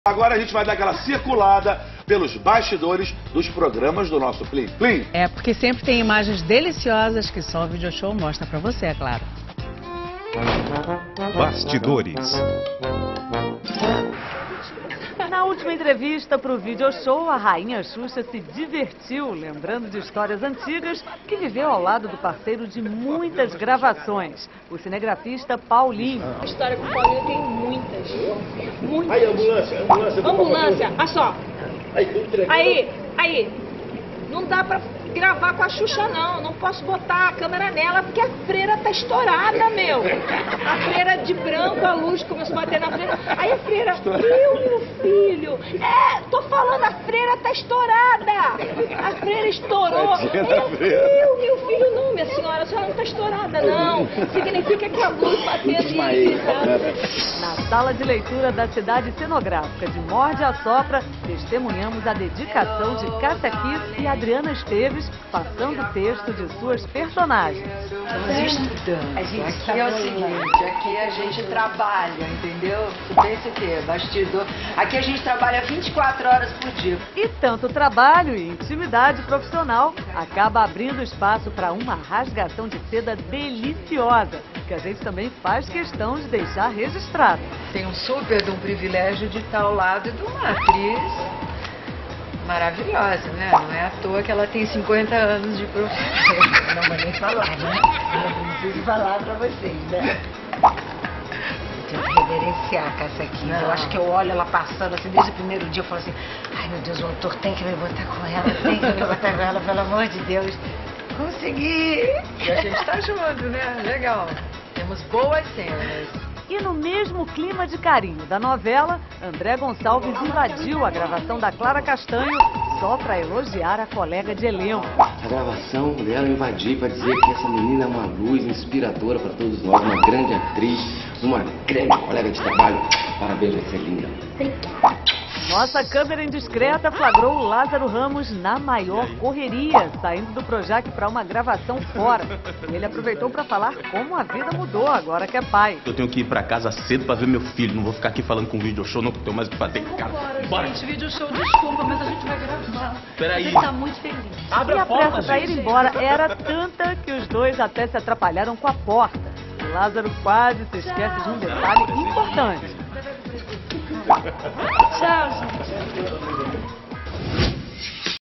Agora a gente vai dar aquela circulada pelos bastidores dos programas do nosso Plim Plim. É, porque sempre tem imagens deliciosas que só o Video Show mostra pra você, é claro. Bastidores. Na última entrevista para o Video Show, a rainha Xuxa se divertiu, lembrando de histórias antigas que viveu ao lado do parceiro de muitas gravações, o cinegrafista Paulinho. A história com o Paulinho tem muitas. Muitas. Aí, ambulância. Ambulância, olha só. Aí. Não dá pra gravar com a Xuxa, não. Não posso botar a câmera nela porque a freira tá estourada, meu. A freira de branco, a luz começou a bater na freira. Aí a freira, meu filho. Tô falando, a freira tá estourada. A freira estourou. Meu filho, não, minha senhora, a senhora não tá estourada, não. Significa que a luz bateu ali. Na sala de leitura da cidade cenográfica de Morde a Sopra, testemunhamos a dedicação de Cássia Kiss e Adriana Esteves, passando o texto de suas personagens. Aqui é o seguinte, aqui a gente trabalha, entendeu? Você pensa o quê? Bastidor. Aqui a gente trabalha 24 horas por dia. E tanto trabalho e intimidade profissional acaba abrindo espaço para uma rasgação de seda deliciosa, que a gente também faz questão de deixar registrado. Tem um super de um privilégio de estar ao lado de uma atriz maravilhosa, né? Não é à toa que ela tem 50 anos de profissão. Não vou nem falar, né? Não preciso falar pra vocês, né? Tenho que reverenciar a Cássia aqui. Eu acho que eu olho ela passando assim, desde o primeiro dia, eu falo assim, ai meu Deus, o autor tem que me botar com ela, tem que me botar com ela, pelo amor de Deus. Consegui! E a gente tá junto, né? Legal. Temos boas cenas. E no mesmo clima de carinho da novela, André Gonçalves invadiu a gravação da Clara Castanho só para elogiar a colega de elenco. A gravação dela eu invadi para dizer que essa menina é uma luz inspiradora para todos nós, uma grande atriz, uma grande colega de trabalho. Parabéns, vai ser linda. Nossa câmera indiscreta flagrou o Lázaro Ramos na maior correria, saindo do Projac para uma gravação fora. E ele aproveitou para falar como a vida mudou agora que é pai. Eu tenho que ir pra casa cedo pra ver meu filho. Não vou ficar aqui falando com o Video Show, não, que eu tenho mais o que fazer. Bora, gente, Video Show, desculpa, mas a gente vai gravar. Peraí. A gente tá muito feliz. E a pressa para ir embora era tanta que os dois até se atrapalharam com a porta. O Lázaro quase se esquece de um detalhe importante. Tchau, gente.